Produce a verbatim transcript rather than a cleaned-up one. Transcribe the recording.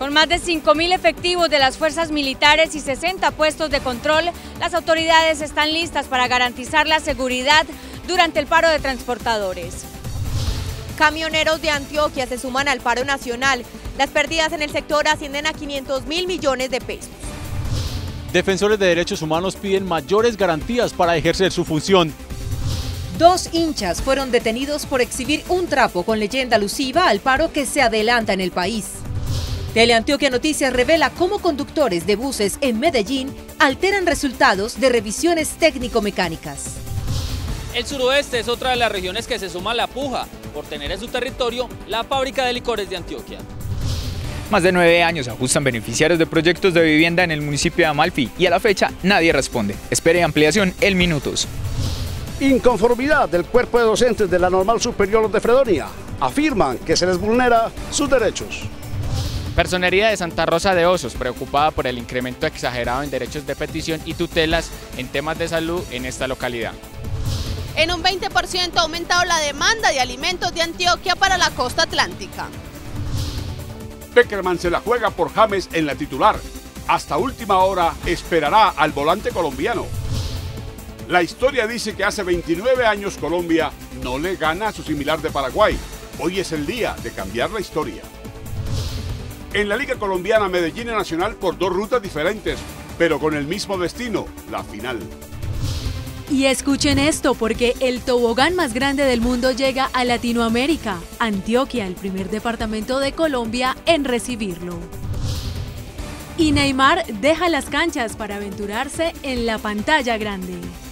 Con más de cinco mil efectivos de las fuerzas militares y sesenta puestos de control, las autoridades están listas para garantizar la seguridad durante el paro de transportadores. Camioneros de Antioquia se suman al paro nacional. Las pérdidas en el sector ascienden a quinientos mil millones de pesos. Defensores de derechos humanos piden mayores garantías para ejercer su función. Dos hinchas fueron detenidos por exhibir un trapo con leyenda alusiva al paro que se adelanta en el país. Teleantioquia Noticias revela cómo conductores de buses en Medellín alteran resultados de revisiones técnico-mecánicas. El suroeste es otra de las regiones que se suma a la puja por tener en su territorio la fábrica de licores de Antioquia. Más de nueve años ajustan beneficiarios de proyectos de vivienda en el municipio de Amalfi y a la fecha nadie responde. Espere ampliación en minutos. Inconformidad del cuerpo de docentes de la Normal Superior de Fredonia. Afirman que se les vulnera sus derechos. Personería de Santa Rosa de Osos, preocupada por el incremento exagerado en derechos de petición y tutelas en temas de salud en esta localidad. En un veinte por ciento ha aumentado la demanda de alimentos de Antioquia para la costa atlántica. Peckerman se la juega por James en la titular. Hasta última hora esperará al volante colombiano. La historia dice que hace veintinueve años Colombia no le gana a su similar de Paraguay. Hoy es el día de cambiar la historia. En la Liga Colombiana, Medellín y Nacional por dos rutas diferentes, pero con el mismo destino, la final. Y escuchen esto, porque el tobogán más grande del mundo llega a Latinoamérica. Antioquia, el primer departamento de Colombia en recibirlo. Y Neymar deja las canchas para aventurarse en la pantalla grande.